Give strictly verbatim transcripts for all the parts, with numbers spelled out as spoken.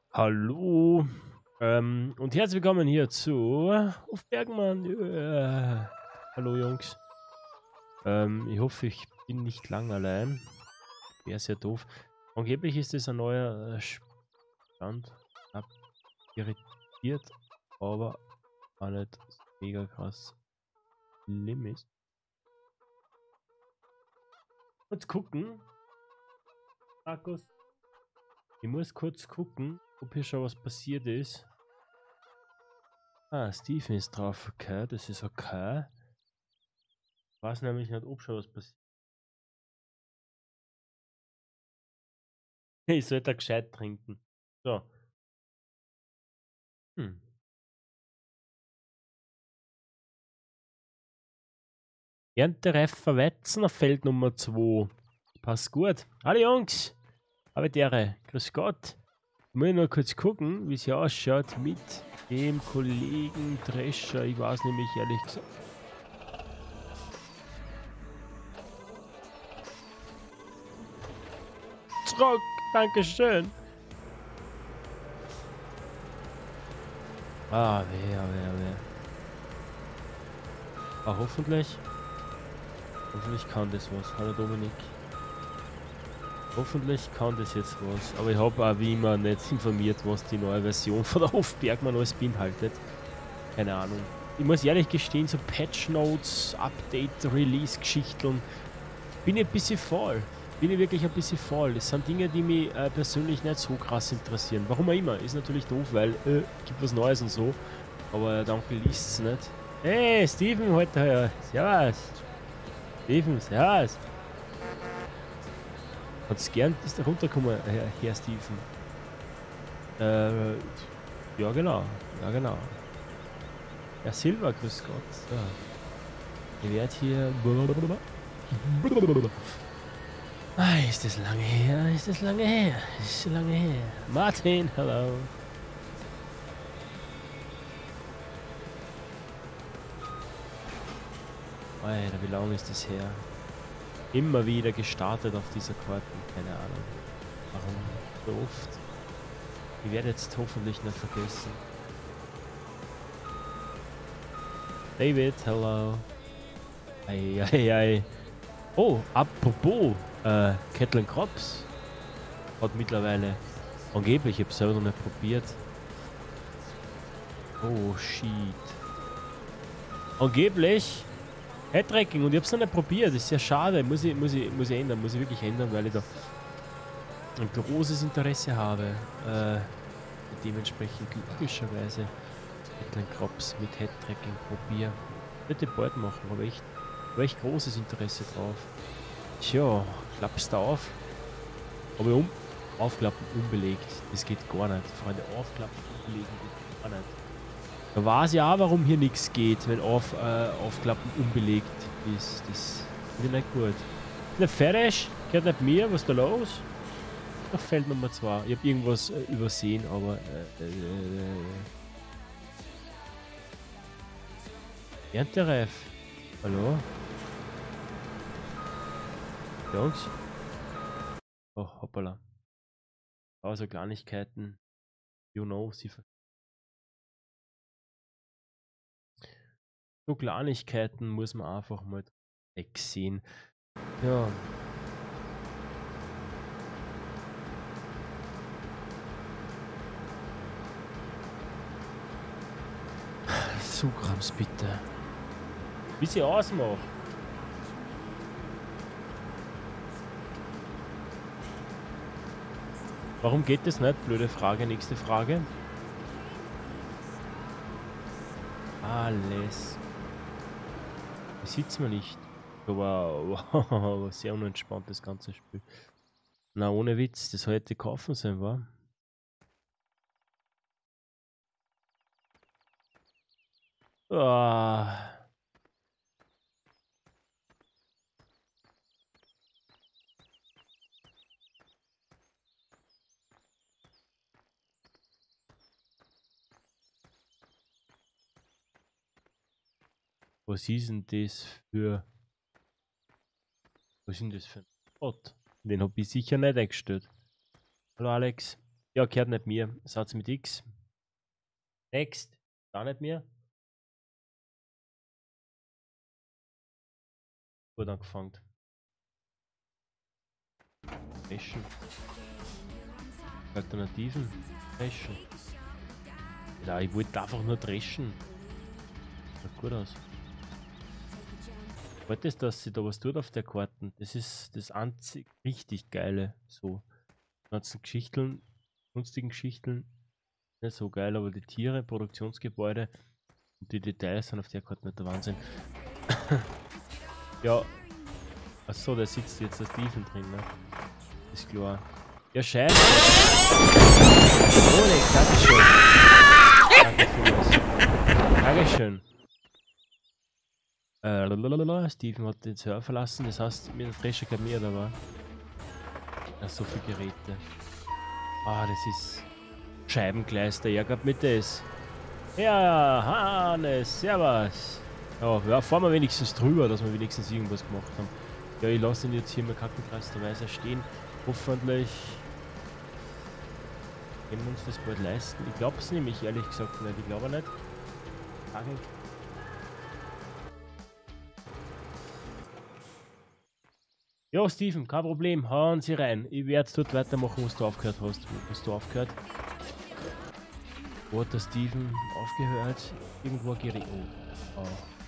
Hallo ähm, und herzlich willkommen hier zu auf Bergmann. Äh, hallo Jungs. Ähm, ich hoffe, ich bin nicht lang allein. Wäre sehr doof. Angeblich ist es ein neuer äh, Stand. Hab irritiert, aber auch nicht mega krass schlimm ist. Kurz gucken. Markus. Ich muss kurz gucken, ob hier schon was passiert ist. Ah, Steven ist drauf. Okay, das ist okay. Ich weiß nämlich nicht, ob schon was passiert. Ich sollte gescheit trinken. So. Hm. Erntereifer Weizen auf Feld Nummer zwei. Passt gut. Hallo Jungs. Habe Dere. Grüß Gott. Ich muss nur kurz gucken, wie es hier ausschaut mit dem Kollegen Drescher. Ich weiß nämlich ehrlich gesagt. Zurück. Dankeschön. Ah, wer, wer, wer. Ah, hoffentlich. Hoffentlich kann das was. Hallo Dominik. Hoffentlich kann das jetzt was. Aber ich habe auch wie immer nicht informiert, was die neue Version von der Hofbergmann alles beinhaltet. Keine Ahnung. Ich muss ehrlich gestehen, so Patch Notes, Update, Release-Geschichten bin ich ein bisschen faul. Bin ich wirklich ein bisschen faul. Das sind Dinge, die mich äh, persönlich nicht so krass interessieren. Warum auch immer. Ist natürlich doof, weil äh, gibt was Neues und so. Aber danke liest es nicht. Hey, Steven, heute her. Servus. Steven, servus. Hat's gern, ist da runtergekommen, Herr, Herr Steven. Äh, ja genau, ja genau. Herr Silva, grüß Gott. So. Ich werde hier... Ah, ist das lange her, ist das lange her, ist das lange her. Martin, hello. Alter, wie lange ist das her? Immer wieder gestartet auf dieser Karte, keine Ahnung. Warum so oft? Ich werde jetzt hoffentlich nicht vergessen. David, hello. Ei, ei, ei. Oh, apropos, äh, Catlin Crops hat mittlerweile angeblich, ich habe selber noch nicht probiert. Oh, shit. Angeblich Headtracking und ich habe es noch nicht probiert, das ist sehr schade. Muss ich, muss ich, muss ich ändern, muss ich wirklich ändern, weil ich da ein großes Interesse habe. Äh, dementsprechend logischerweise Catlin Crops mit Headtracking probieren. Bitte bald machen, aber echt, habe echt großes Interesse drauf. Tja, klappst du auf. Aber um, aufklappen unbelegt, das geht gar nicht. Freunde, aufklappen unbelegen geht gar nicht. Da weiß ich auch, warum hier nichts geht, wenn auf, äh, aufklappen unbelegt ist. Das finde ich nicht gut. Ist nicht fertig, gehört nicht mir, was ist da los? Noch Feld Nummer zwei. Ich habe irgendwas äh, übersehen, aber äh, äh, Erntereif. Hallo? Jungs? Oh, hoppala. Also Kleinigkeiten. You know, sie... So Kleinigkeiten muss man einfach mal wegsehen. Ja. Zugrams bitte. Wie sie ausmacht. Warum geht das nicht? Blöde Frage. Nächste Frage. Alles. Da sitzen wir nicht. Aber wow, sehr unentspannt das ganze Spiel. Na, ohne Witz, das hätte kaufen sollen, war. Ah. Was ist denn das für... Was ist denn das für ein Bot? Den habe ich sicher nicht eingestellt. Hallo Alex. Ja, gehört nicht mir. Satz mit X. Next. Gar nicht mehr. Gut angefangen. Dreschen. Alternativen. Dreschen. Ja, ich wollte einfach nur dreschen. Schaut gut aus. Wolltest, dass sie da was tut auf der Karten? Das ist das einzig richtig geile. So. Die ganzen Geschichten, sonstigen Geschichten, nicht so geil, aber die Tiere, Produktionsgebäude und die Details sind auf der Karte nicht der Wahnsinn. Ja. Achso, der sitzt jetzt als Tiefen drin, ne? Ist klar. Ja, scheiße. Oleg, Dankeschön. Danke vielmals. Dankeschön. Äh, lalalala, Steven hat den Server verlassen, das heißt, mit der Drescher kein mehr da war. Ja, so viele Geräte. Ah, das ist Scheibengleis, der ärgert mit das. Ja, Hannes, servus. Ja, ja, fahren wir wenigstens drüber, dass wir wenigstens irgendwas gemacht haben. Ja, ich lasse ihn jetzt hier mal kackenkreisterweise stehen. Hoffentlich können wir uns das bald leisten. Ich glaube es nämlich ehrlich gesagt nicht. Ich glaube nicht. Frage. Ja, Steven, kein Problem. Hauen Sie rein. Ich werde dort weitermachen, was du aufgehört hast. Was du aufgehört. Wo hat der Steven aufgehört? Irgendwo geredet. Oh.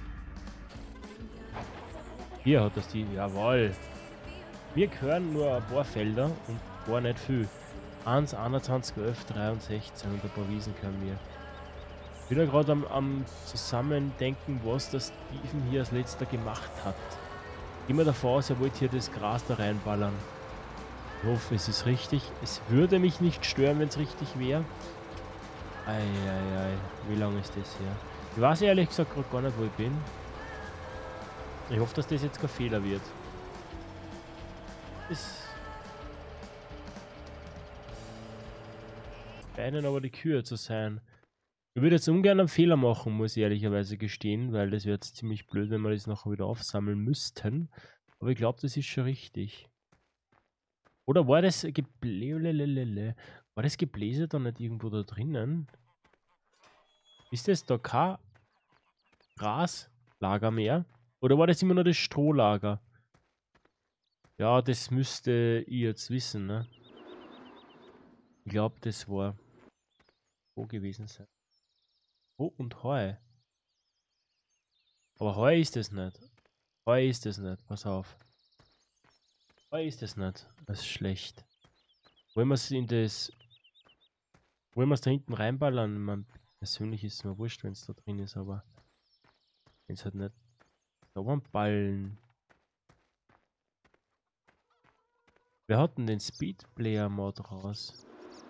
Hier hat der Steven. Jawohl. Wir gehören nur ein paar Felder und gar nicht viel. eins, einundzwanzig, elf, drei und sechzehn und ein paar Wiesen können wir. Ich bin ja gerade am, am Zusammendenken, was der Steven hier als letzter gemacht hat. Immer davor aus, er wollte hier das Gras da reinballern. Ich hoffe, es ist richtig. Es würde mich nicht stören, wenn es richtig wäre. Eieiei, wie lange ist das her? Ich weiß ehrlich gesagt gerade gar nicht, wo ich bin. Ich hoffe, dass das jetzt kein Fehler wird. Das scheinen aber die Kühe zu sein. Ich würde jetzt ungern einen Fehler machen, muss ich ehrlicherweise gestehen, weil das wäre jetzt ziemlich blöd, wenn wir das nachher wieder aufsammeln müssten. Aber ich glaube, das ist schon richtig. Oder war das Gebläse? War das Gebläse da nicht irgendwo da drinnen? Ist das da kein Graslager mehr? Oder war das immer nur das Strohlager? Ja, das müsste ich jetzt wissen, ne? Ich glaube, das war wo gewesen sein. Oh, und Heu. Aber Heu ist es nicht. Heu ist es nicht. Pass auf. Heu ist es nicht. Das ist schlecht. Wollen wir es in das... Wollen wir es da hinten reinballern? Man, persönlich ist es mir wurscht, wenn es da drin ist, aber... Wenn es halt nicht... Da waren Ballen. Wer hat denn den Speedplayer-Mod raus?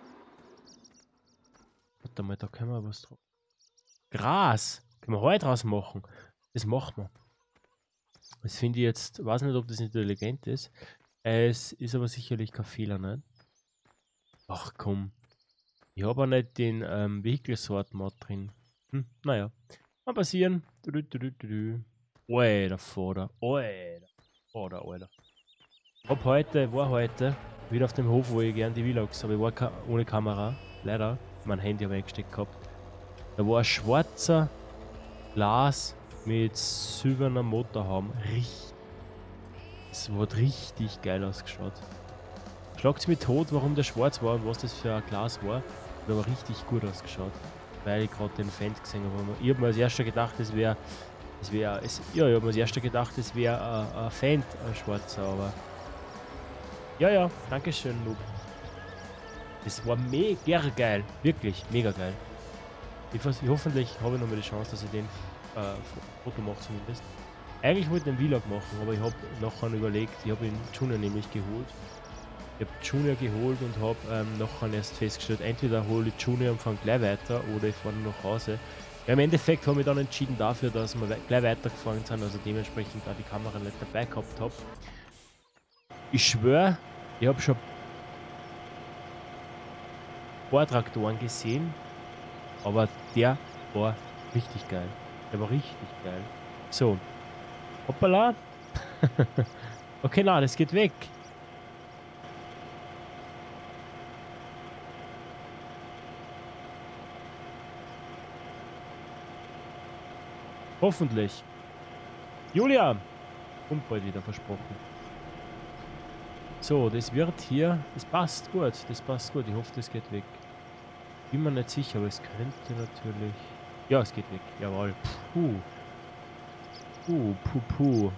Warte mal, da können wir was drauf... Gras! Können wir Heu draus machen? Das machen wir. Das finde ich jetzt... Weiß nicht, ob das intelligent ist. Es ist aber sicherlich kein Fehler, ne? Ach komm. Ich habe auch nicht den ähm, Vehicle-Sort-Mod drin. Hm, naja. Mal passieren. Du, du, du, du, du. Alter, Vater. Alter. Vater, Alter. Hab heute, war heute wieder auf dem Hof, wo ich gern die Vlogs, aber ich war ka ohne Kamera. Leider. Mein Handy habe ich eingesteckt gehabt. Da war ein schwarzer Glas mit silberner Motorhaube. Richtig. Es hat richtig geil ausgeschaut. Schlagt's mich tot, warum der schwarz war und was das für ein Glas war. Der aber richtig gut ausgeschaut. Weil ich gerade den Fan gesehen habe. Ich habe mir als erster gedacht, es wäre. Es wäre. Ja, ich habe mir als erster gedacht, es wäre ein, ein Fan, ein schwarzer, aber. Ja, ja, danke schön, Noob. Das war mega geil. Wirklich, mega geil. Ich, ich, hoffentlich habe ich nochmal die Chance, dass ich den äh, Foto mache zumindest. Eigentlich wollte ich den Vlog machen, aber ich habe nachher überlegt, ich habe ihn Junior nämlich geholt. Ich habe Junior geholt und habe ähm, nachher erst festgestellt, entweder hole ich Junior und fange gleich weiter oder ich fahre nach Hause. Ja, im Endeffekt habe ich dann entschieden dafür, dass wir we gleich weitergefahren sind, also dementsprechend auch die Kamera nicht dabei gehabt habe. Ich schwöre, ich habe schon ein paar Traktoren gesehen, aber der war richtig geil. Der war richtig geil. So. Hoppala. Okay, na, das geht weg. Hoffentlich. Julia! Kommt bald wieder, versprochen. So, das wird hier... Das passt gut. Das passt gut. Ich hoffe, das geht weg. Bin mir nicht sicher, aber es könnte natürlich... Ja, es geht weg. Jawohl. Puh. Puh, puh, puh.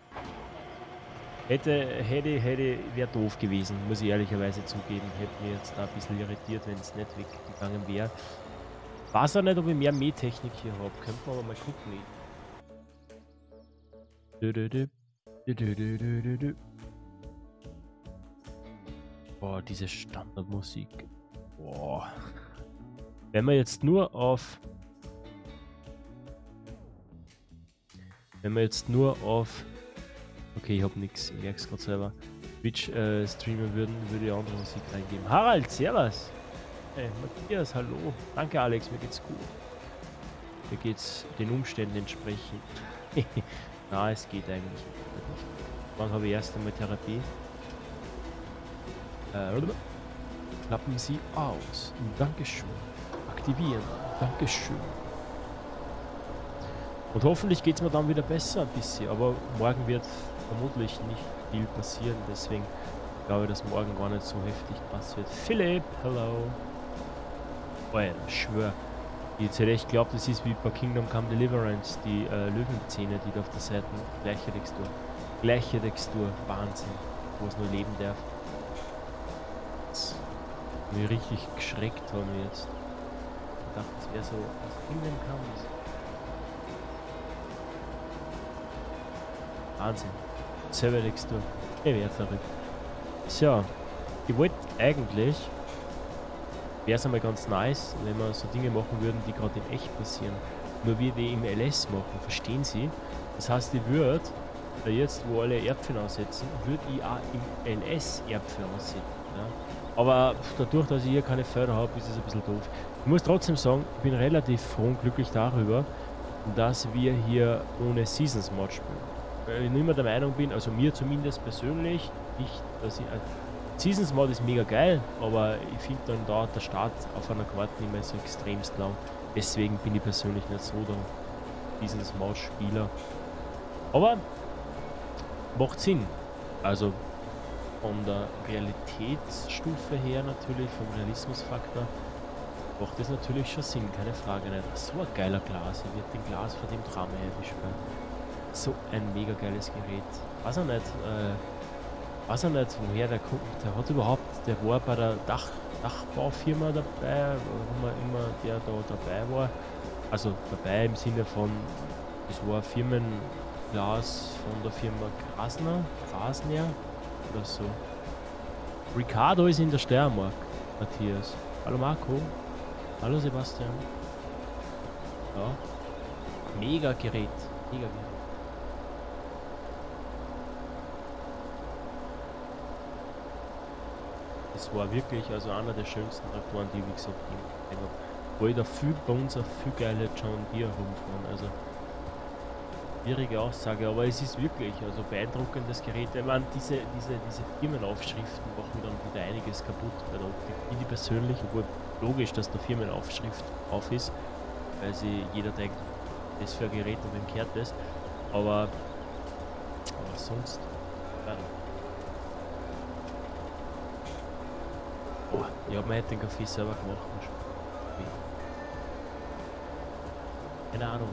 Hätte, hätte, hätte, wäre doof gewesen, muss ich ehrlicherweise zugeben. Hätte mich jetzt da ein bisschen irritiert, wenn es nicht weggegangen wäre. Weiß auch nicht, ob ich mehr Mähtechnik hier habe. Könnte man aber mal gucken. Du, du, du. Du, du, du, du, du, du. Boah, diese Standardmusik. Boah. Wenn wir jetzt nur auf... Wenn wir jetzt nur auf... Okay, ich hab nix, ich merk's gerade selber. Twitch äh, streamen würden, würde ich andere Musik reingeben. Harald, servus! Hey, Matthias, hallo. Danke Alex, mir geht's gut. Mir geht's den Umständen entsprechend. Na, es geht eigentlich nicht. Wann habe ich erst einmal Therapie? Äh, klappen Sie aus. Dankeschön. Aktivieren. Dankeschön. Und hoffentlich geht es mir dann wieder besser ein bisschen. Aber morgen wird vermutlich nicht viel passieren. Deswegen glaube ich, dass morgen gar nicht so heftig passiert. Philipp, hello. Oh ja, ich schwör. Ich hätte echt glaubt, das ist wie bei Kingdom Come Deliverance, die äh, Löwenzähne, die da auf der Seite. Gleiche Textur. Gleiche Textur. Wahnsinn. Wo es nur leben darf. Mir richtig geschreckt haben wir jetzt. Ich dachte, das wäre so aus Kingdom Come. Wahnsinn. Selber Textur. Ich werde verrückt. So. Ich wollte eigentlich... Wäre es einmal ganz nice, wenn wir so Dinge machen würden, die gerade in echt passieren. Nur wie die im L S machen, verstehen Sie? Das heißt, ich würde, jetzt wo alle Erdbeeren aussetzen, würde ich auch im L S Erdbeeren aussetzen. Ja? Aber dadurch, dass ich hier keine Felder habe, ist es ein bisschen doof. Ich muss trotzdem sagen, ich bin relativ froh und glücklich darüber, dass wir hier ohne Seasons Mod spielen. Weil ich nicht mehr der Meinung bin, also mir zumindest persönlich, nicht, dass ich... Seasons Mod ist mega geil, aber ich finde dann dauert der Start auf einer Karte nicht mehr so extremst lang. Deswegen bin ich persönlich nicht so der Seasons Mod Spieler. Aber macht Sinn. Also von der Realitätsstufe her natürlich, vom Realismusfaktor, macht das natürlich schon Sinn, keine Frage nicht. So ein geiler Glas, ich werde den Glas vor dem Traum erwischt. So ein mega geiles Gerät. Weiß auch nicht, äh, weiß auch nicht, woher der kommt. Der hat überhaupt, der war bei der Dach, Dachbaufirma dabei, wo man immer der da dabei war. Also dabei im Sinne von, das war Firmenglas von der Firma Grasner, Grasner oder so. Ricardo ist in der Steiermark, Matthias. Hallo Marco. Hallo Sebastian. Ja. Mega Gerät. Mega Gerät. Das war wirklich also einer der schönsten Traktoren, die ich wie gesagt gesehen habe. Wo ich da viel bei uns auf viel geile John Deere rumfahren. Also schwierige Aussage, aber es ist wirklich also beeindruckendes Gerät. Ich meine, diese, diese, diese Firmenaufschriften machen dann wieder einiges kaputt bei der Optik. Finde ich persönlich, obwohl logisch, dass da Firmenaufschrift auf ist, weil sie jeder denkt, das für ein Gerät und wem kehrt das. Aber, aber sonst. Ja. Oh, ich habe mir heute den Kaffee selber gemacht. Keine Ahnung.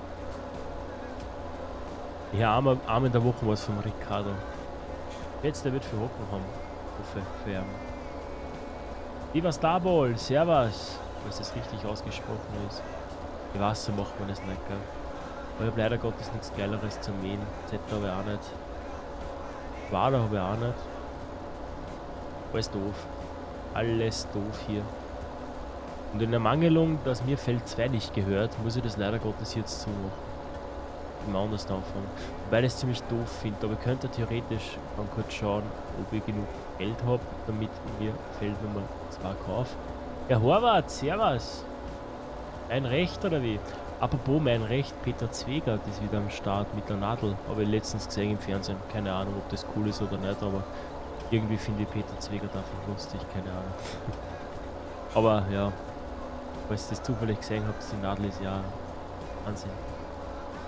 Ich habe einmal, einmal in der Woche was vom Ricardo. Jetzt, der wird für Hocken haben. Hoffe, für ihn. Lieber Starball, servus. Was das richtig ausgesprochen ist. Ich weiß, so macht man das nicht, gell. Aber ich habe leider Gottes nichts Geileres zum Mähen. Z habe ich auch nicht. Wader habe ich auch nicht. Alles doof. Alles doof hier. Und in der Mangelung, dass mir Feld zwei nicht gehört, muss ich das leider Gottes jetzt so machen. Im anders anfangen. Weil ich es ziemlich doof finde. Aber ich könnte theoretisch dann kurz schauen, ob ich genug Geld habe, damit ich mir Feld Nummer zwei kaufe. Ja, Horvath, servus. Mein Recht oder wie? Apropos mein Recht, Peter Zwegert ist wieder am Start mit der Nadel. Habe ich letztens gesehen im Fernsehen. Keine Ahnung, ob das cool ist oder nicht, aber irgendwie finde ich Peter Zwegert einfach lustig, keine Ahnung. Aber ja, falls ihr das zufällig gesehen habt, die Nadel ist ja Wahnsinn.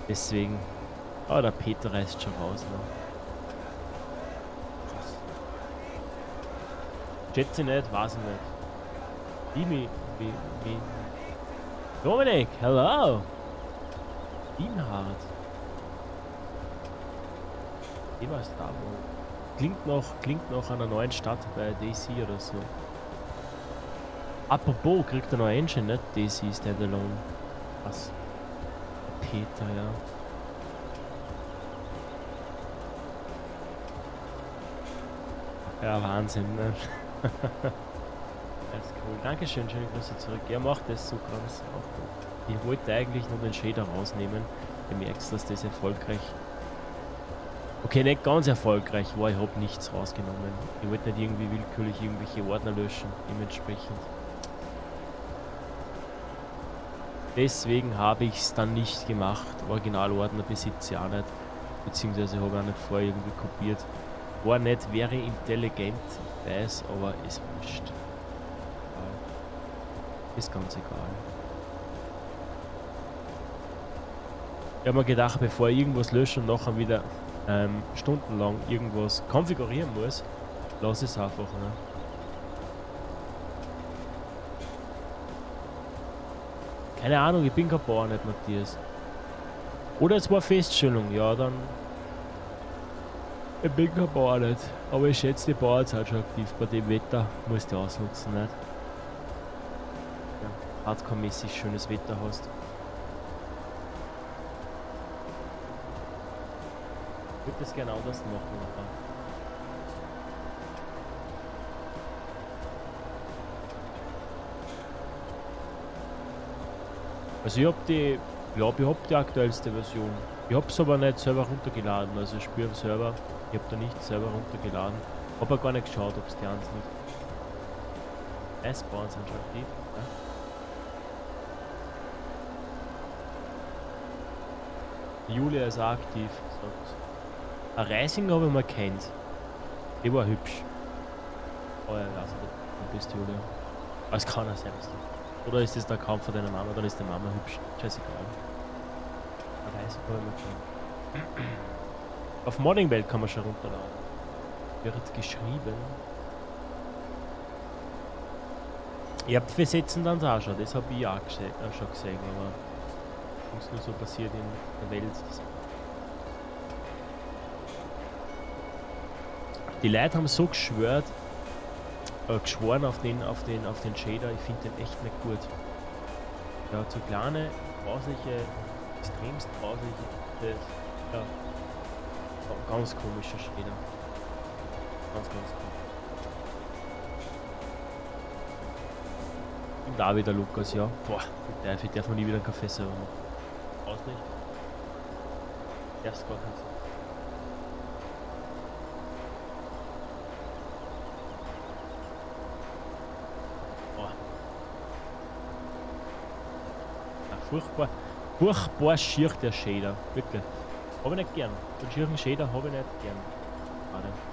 Deswegen. Oh, der Peter reißt schon raus. Ne? Krass. Schätze nicht, weiß ich nicht. Wie, wie, wie, wie. Dominik, hello! Inhard. Ich weiß da wo. Klingt noch, klingt noch an einer neuen Stadt bei D C oder so. Apropos, kriegt er noch Engine, nicht? D C Standalone. Was? Peter, ja. Ja, Wahnsinn, ne? Das ist cool. Dankeschön, schöne Grüße zurück. Er macht das so krass. Auch gut. Ich wollte eigentlich nur den Shader rausnehmen. Du merkst, dass das erfolgreich. Okay, nicht ganz erfolgreich war. Ich habe nichts rausgenommen. Ich wollte nicht irgendwie willkürlich irgendwelche Ordner löschen. Dementsprechend. Deswegen habe ich es dann nicht gemacht. Originalordner besitze ich auch nicht. Beziehungsweise habe ich auch nicht vorher irgendwie kopiert. War nicht, wäre intelligent, weiß, aber ist wurscht. Ist ganz egal. Ich habe mir gedacht, bevor ich irgendwas lösche und nachher wieder ähm, stundenlang irgendwas konfigurieren muss, lasse ich es einfach. Ne? Keine Ahnung, ich bin kein Bauer, nicht Matthias. Oder es war Feststellung, ja dann. Ich bin kein Bauer nicht, aber ich schätze die Bauerzeit schon aktiv. Bei dem Wetter musst du ausnutzen, nicht? Ja, hardcore-mäßig schönes Wetter hast. Ich würde das gerne anders machen, aber. Also ich hab die, ich glaube ich hab die aktuellste Version. Ich hab's aber nicht selber runtergeladen, also ich spiele am Server. Ich hab da nicht selber runtergeladen. Hab aber gar nicht geschaut, ob es die eins nicht. S-Bahn sind schon aktiv. Ja. Julia ist auch aktiv, sagt. Ein Reising habe ich mal kennt. Die war hübsch. Oh ja, also du bist Julia. Aber es kann auch sein, dass du. Oder ist das der Kampf von deiner Mama, dann ist die Mama hübsch. Scheißegal. Ein Reising habe ich mal kennt. Auf Modding Welt kann man schon runterladen. Wird geschrieben. Ihr habt wir setzen dann auch schon, das habe ich auch gese äh, schon gesehen, aber was nur so passiert in der Welt. Die Leute haben so geschwört, äh, geschworen auf den, auf den, auf den Shader, ich finde den echt nicht gut. Ja, zu kleine, grausliche, extremst grausliche, ja. Ganz komischer Shader. Ganz, ganz komisch. Und da wieder Lukas, ja. Boah, der darf, darf man nie wieder einen Kaffee selber machen. Brauchst nicht. Darfst gar nicht. Boah. Ja, furchtbar. Furchtbar schier der Shader. Wirklich. Habe ich nicht gern. Den schieren Shader habe ich nicht gern. Warte.